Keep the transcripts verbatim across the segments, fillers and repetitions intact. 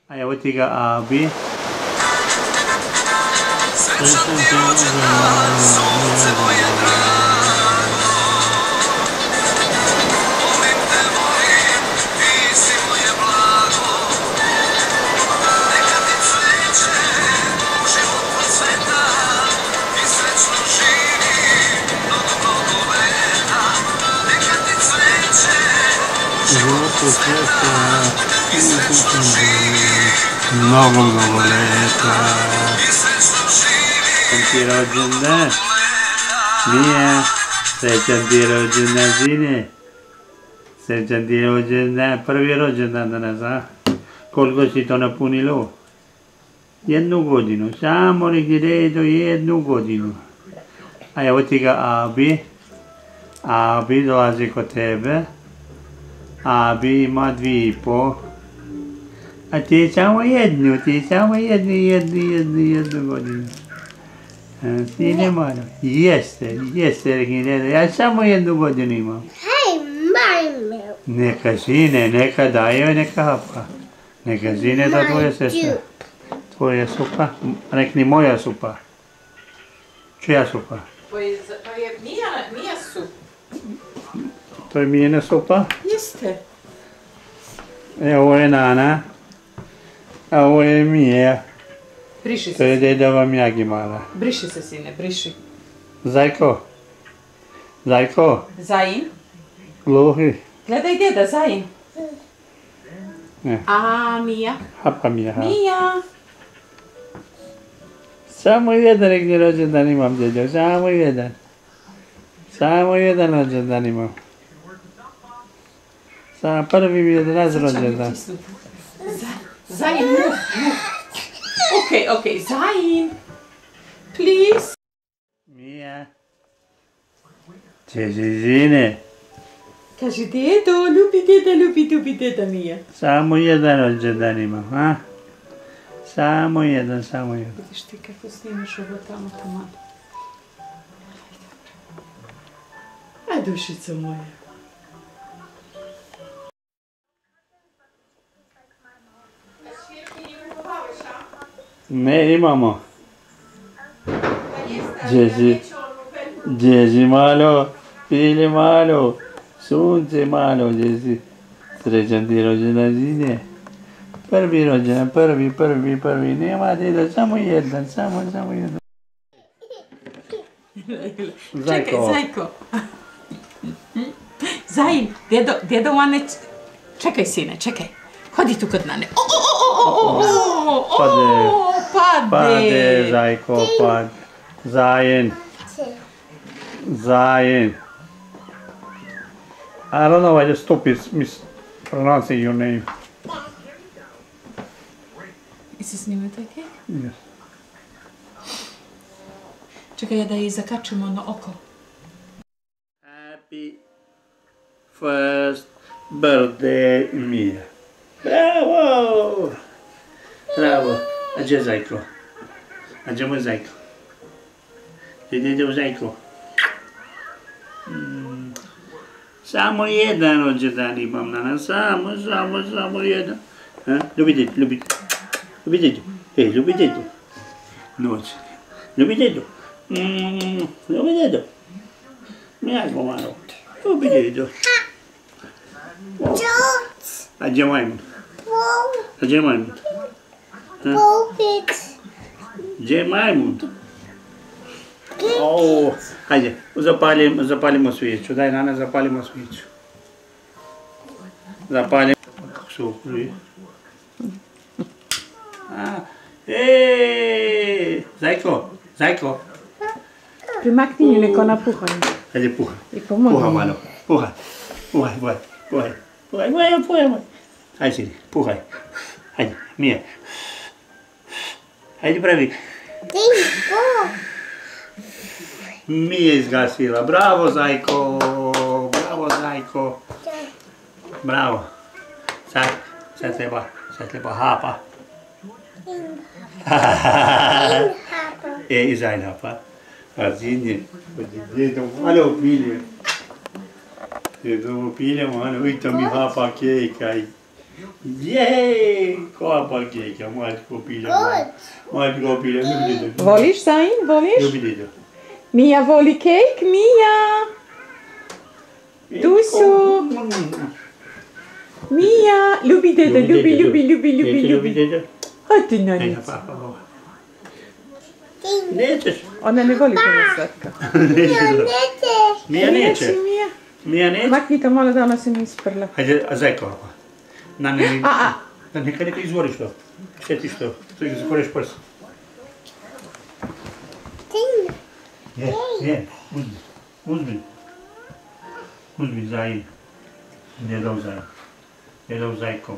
A evo ti ga abi. Srećan ti rođendan, sunce moje drago. Volim te, volim, ti si moje blago. Neka ti cveće u život procveta i srećno živi mnogo, mnogo leta. Neka ti cveće u život procveta i srećno živi mnogo, mnogo leta. Srećan ti rođendan, Mija, srećan ti rođendan, sine. Srećan ti rođendan, prvi rođendan danas, a? Koliko si to napunilo? Jednu godinu, samo negdje redo jednu godinu. A evo ti ga abi. Abi dolazi kod tebe. Abi ima dvije i po. A ti samo jednu, ti samo jednu, jednu, jednu, jednu godinu. Ti ne mora. Jeste, jeste, Regina, ja samo jednu godinu imam. Hej, majme. Neka sine, neka daje, neka hapa. Neka sine za tvoje sestre. Tvoja supa, rekni moja supa. Čija supa? To je, to je Mija, Mija sup. To je Mijina supa? Jeste. E, ovo je Nana. A ovo je Mija. Briši se. To je dedova Mjagi mala. Briši se, sine, briši. Zajko. Zajko. Zajin. Gluhi. Gledaj deda, Zajin. Ne. A, Mija. Hapa Mija. Ha. Mija. Samo jedan negdje rođendan imam, djedo. Samo jedan. Samo jedan rođendan imam. Samo prvi mi je danas rođendan. Zajin, move, move. Okej, okej, Zajin. Please. Mija. Čeži žine. Kaži dedo, ljubi deda, ljubi, ljubi deda, Mija. Samo jedan rođendan imam, a? Samo jedan, samo jedan. Vidiš ti kako snimaš ovo tamo, tamo. Aj, dušica moja. Ne, imamo. Djezi, djezi malo, pili malo, sunce malo, djezi. Srećan ti rođendan, zine. Prvi rođendan, prvi, prvi, prvi, nema djeda, samo jedan, samo, samo jedan. Čekaj, Zajko. Zajin, djedo, djedo Ane, čekaj sine, čekaj. Hodi tu kod Nane. O, o, o, o, o, o, o, Pade. pade. Pade, Zajko, pade. Zajen. Zajen. I don't know, I just stop mispronouncing your name. Jesi snimio taj kek? Yes. Čekaj da je zakačimo na oko. Happy first birthday, Mija. Bravo! Bravo. A gdje je Zajko? A gdje moj Zajko? Gdje ide u Zajko? Mm. Samo jedan rođendan imam na nas. Samo, samo, samo jedan. Ha? Ljubi dedu, ljubi. Ljubi dedu. Ej, ljubi dedu. Noć. Ljubi dedu. Mm, ljubi dedu. Jako malo. Ljubi dedu. A gdje majmun? A gdje majmun? Gdje majmun? O, hajde, zapalimo, zapalimo svijeću. Daj, Nana, zapalimo svijeću. Zapalimo. Kako se okruji? Eee, Zajko, Zajko. Primakni ju neko napuhaj. Hajde, puha. I pomoći. Puha malo, puha. Puhaj, puhaj, puhaj. Puhaj, puhaj, puhaj. Hajde, sidi, puhaj. Hajde, Mija. Hajde, pravi. Mija izgasila. Bravo, Zajko. Bravo, Zajko. Bravo. Sad, sad treba, sad treba hapa. E, i Zajn hapa. A zine, djedo malo pilje. Djedo pilje, malo, i to mi hapa kejka. Jej! Kopa kejka, mojt kopilja. Mojt kopilja, ljubi dedo. Voliš, Zain, voliš? Ljubi dedo. Mija voli kejk, Mija! Tu su! Mija, ljubi dedo, ljubi, ljubi, ljubi, ljubi, ljubi. dedo? Hajde na nic. Nećeš? Ona ne voli puno slatka. Mija neće. Mija. Mija neće? Makni to malo da ona se ne isprla. Hajde, a zajko ovako. Na ne, A, a. da neka neka izvoriš to. Sjetiš to. To izvoriš prst. Je, je, uzmi. Uzmi. Uzmi Zain. Djedov Zain. Djedov Zajko.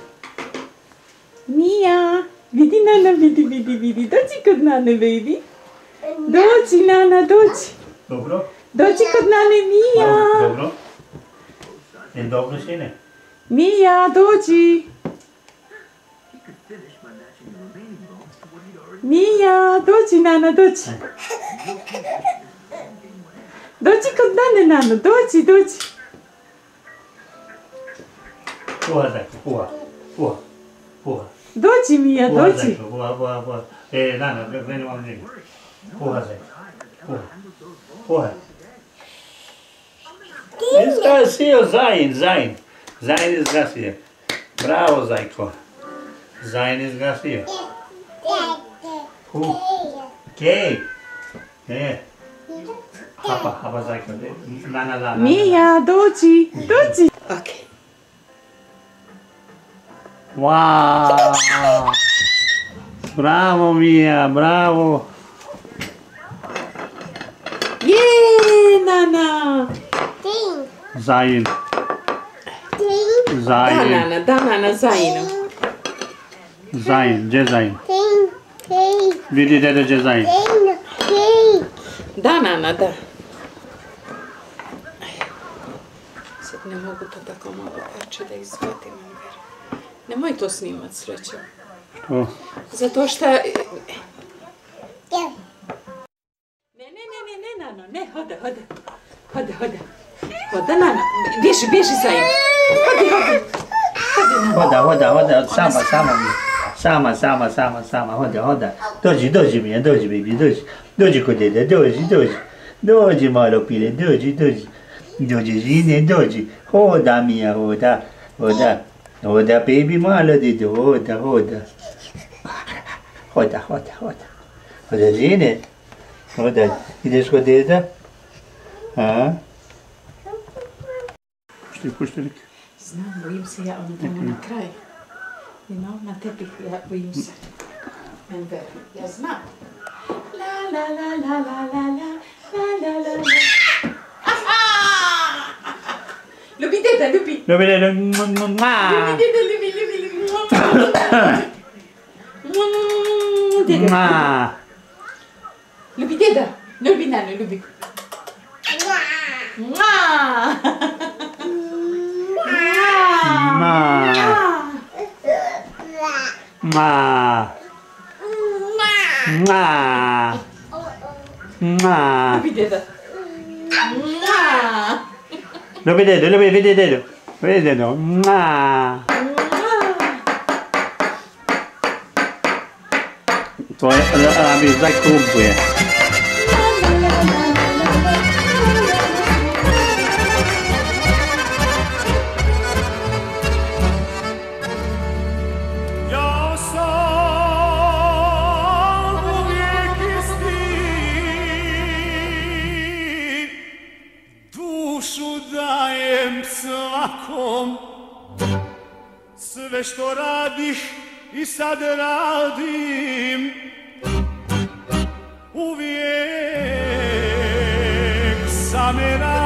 Mija, vidi Nana, vidi, vidi, vidi. Dođi kod Nane, baby. Dođi, Nana, dođi. Dobro? Dođi kod Nane, Mija. Dobro? Je dobro, sine? Mija, dođi. Mija, dođi, Nana, dođi. Dođi kod Nane, Nano, dođi, dođi. Puha, Zajko, puha. Puha. Puha. Dođi, Mija, Puha, dođi. Zajko, puha, puha, puha. E, Nana, kreni vam njega. Puha, Zajko. Puha. Puha. Izgasio Zain, Zain. Zain izgasio. Bravo, Zajko. Zain izgasio. Hu. Kej. E. Hapa, hapa, Zajko. Nana, Nana. Mija, dođi, dođi. Ok. Wow! Bravo, Mija, bravo! Je, Nana. Zain. Da, Zain. Nana, da, Nana, Zainu. Zain, gdje Zain? Vidi dede gdje Zain. Da, Nana, da. Sad ne mogu to tako malo parče da izvadim, Enver. Nemoj to snimat, srećo. To. Zato šta... Ne, ne, ne, ne, ne, Nano, ne, hoda, hoda. Hoda, hoda. Hoda, Nano. Bježi, bježi, Zain. Hodi, hodi. Hodi, Nano. Hoda, hoda, hoda, sama, sama mi. Sama, sama, sama, sama, hoda, hoda. Dođi, dođi Mija, dođi, baby, dođi. Dođi kod dede, dođi, dođi. Dođi malo pile, dođi, dođi. Dođi, žine, dođi. Hoda, Mija, hoda, hoda. Hoda, baby, malo dede, hoda, hoda. Hoda, hoda, hoda. Hoda, žine. Hoda, ideš kod deda? A? Pušti, pušti lik. Znam, bojim se ja, ono tamo na kraj. You know, na tepih, ja bojim se. Enver, ja znam. La, la, la, la, la, la, la, la, la, la, la. Aha! Ljubi deda, ljubi. Ljubi deda, Ljubi ma. deda, ljubi, ljubi, ljubi. Deda. Ma. Ljubi deda. Ljubi Nano, ljubi. Ma. Ma. Ma. Ma. Ma. Ljubi deda. Ma. Ljubi deda, ljubi, vidi dedu. Vidi dedu. Ma. To je, abi, Zajko ubuje. Ja sam uvijek isti, dušu dajem svakom, sve što radih i sad radim, uvijek sam me